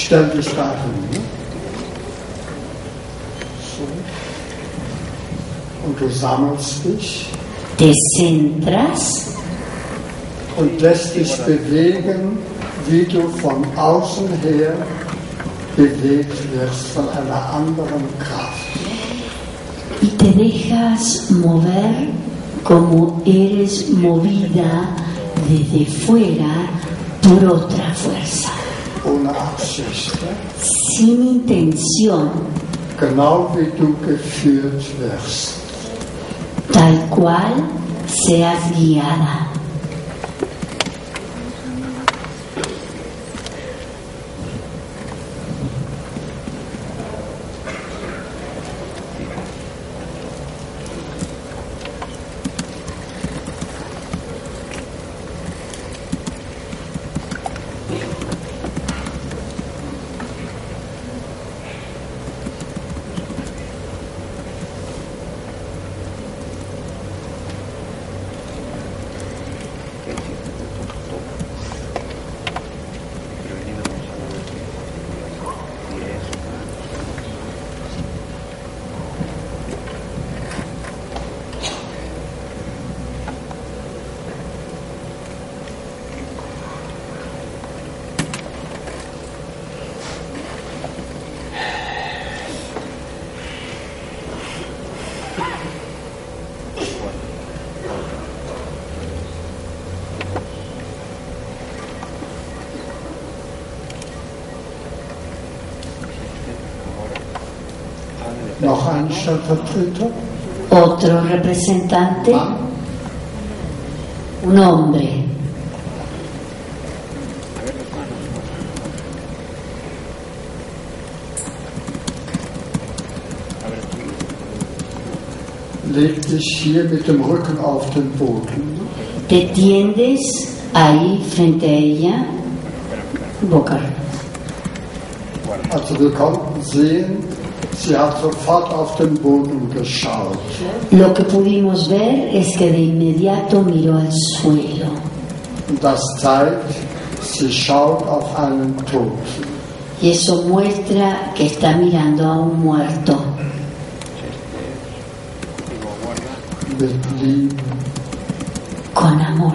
Stell dich dahin. Ne? So. Und du sammelst dich. Te centras. Und lässt dich bewegen, wie du von außen her bewegt wirst von einer anderen Kraft. Y te dejas mover como eres movida desde fuera por otra fuerza. Ohne Absicht. Sin intención. Genau wie du geführt wirst. Tal cual seas guiada. Noch ein Stellvertreter? Otro representante. Un hombre. Leg dich hier mit dem Rücken auf den Boden. Te tiendes ahí frente a ella. Boca. Also wir konnten sehen, sie hat sofort auf den Boden geschaut. Lo que pudimos ver es que de inmediato miró al suelo. Und das zeigt, sie schaut auf einen Toten. Y eso muestra que está mirando a un muerto. Mit Liebe. Con amor.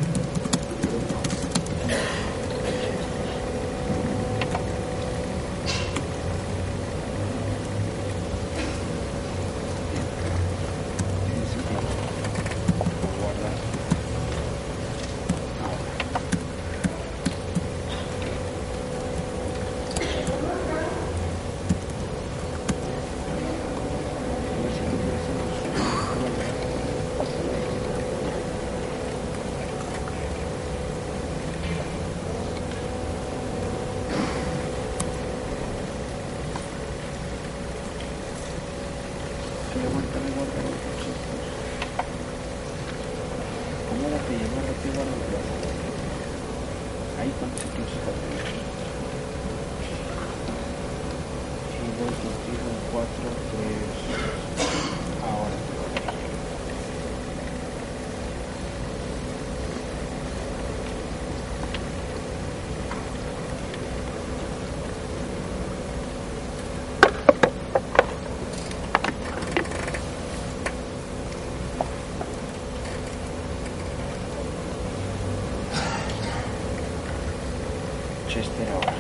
Chester ahora.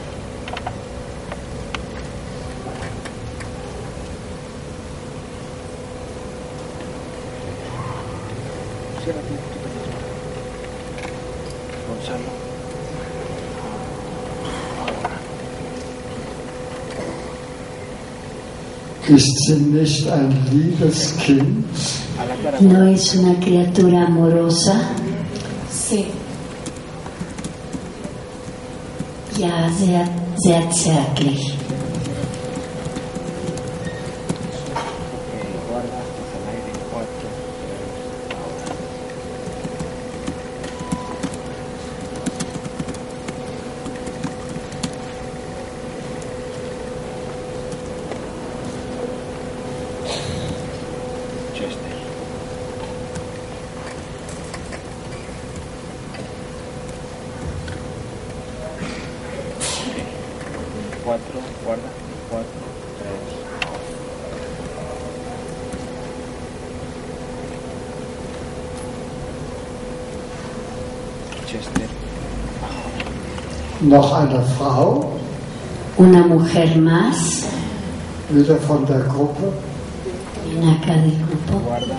Cierra tu Gonzalo. Ist sie nicht ein liebes Kind? ¿No es una criatura amorosa? Sí. Ja, sehr zärtlich. 4, guarda, 4, 3. Chester. Noch eine Frau, Una mujer más. wieder von der Gruppe. Viene acá del grupo. Guarda.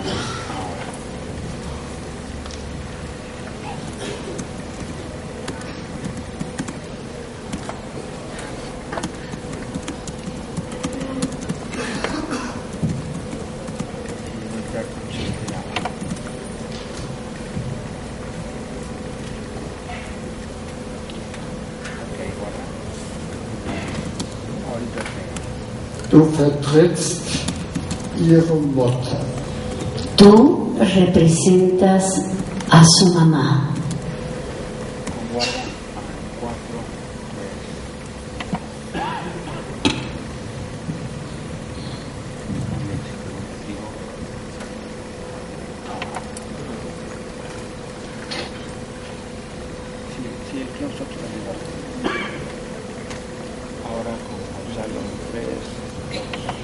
Du vertrittst ihre Mutter. Tú representas a su mamá. Guarda. 4, 3. Sí, el close-up está bien. Ahora con Gonzalo 3, 2.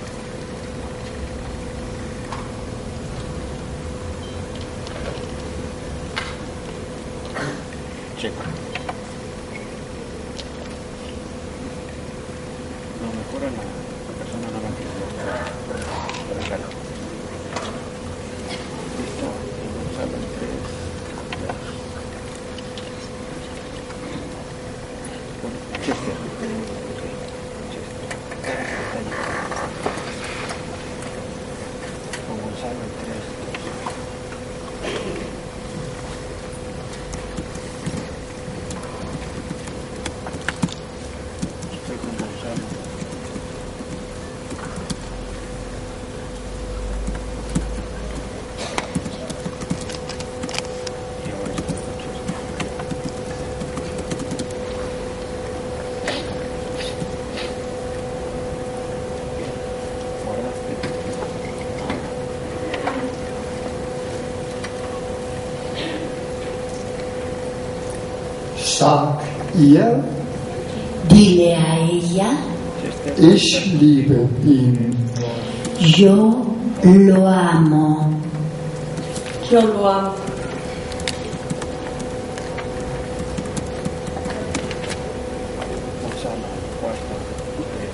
Checo. No mejora la persona nada más que por el cargo. Listo. Y Gonzalo 3, 2. Chester. Con Gonzalo 3, 2. Estoy con Gonzalo. Y ahora estoy con Chester. Sag ihr, Dile a ella, ich liebe ihn. yo lo amo. Yo lo amo. Gonzalo 4, 3.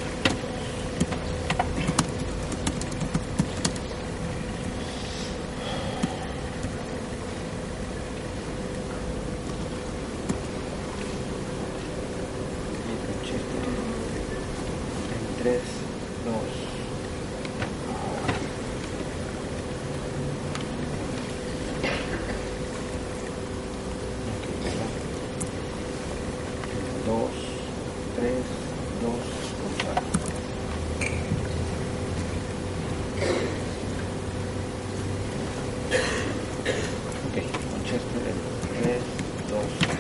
Y con Chester en 3, 2. Dos, 3, 2, Gonzalo. Ok, con Chester en 3, 2.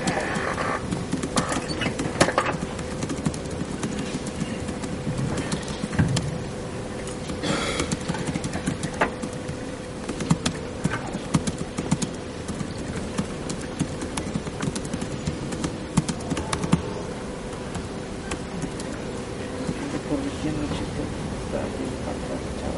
Corrigiendo el chiste, está bien para chava.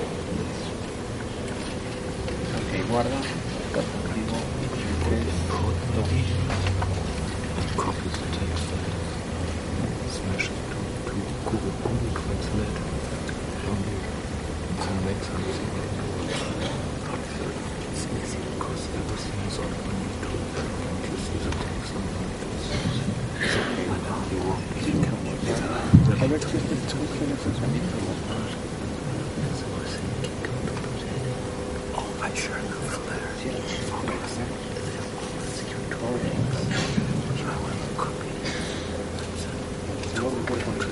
Ok, guarda, está contigo, 3, 2. Copies the text file. Smash it to Google Translate. Then make something. It's easy because everything is on one tool. And you see the text on one tool. And now you won't be able to A ver si este tienes el sonido más. Oh, I sure enough from there. Focus. I will copy. Luego voy con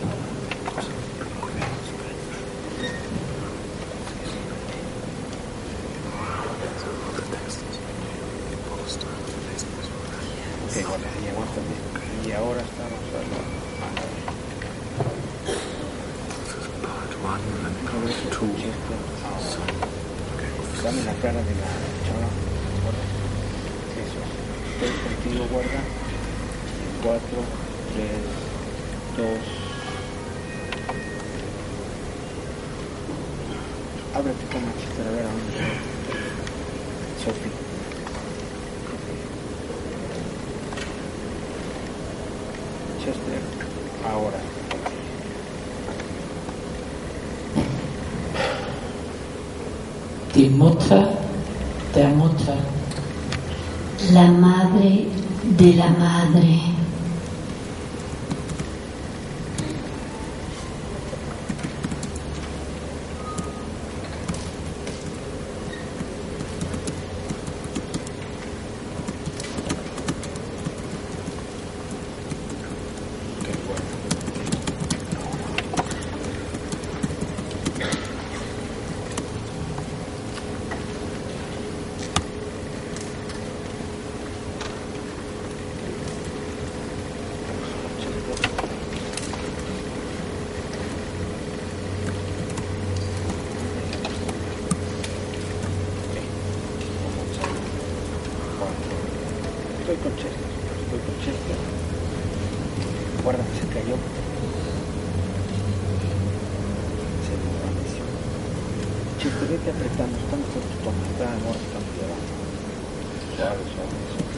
Ok, bueno, y aguántame. Y ahora estamos a dame la cara de la chava. Eso. Estoy contigo, guarda. 4, 3, 2. Ábrete con Manchester, a ver a dónde está. Sophie. Chester, ahora. Te muestra la madre de la madre. Estoy con Chester. Guarda, se cayó. Se desvaneció. Chester, vete apretando, está mejor tu toma, está amor, está muy abajo. Suave, suave, suave.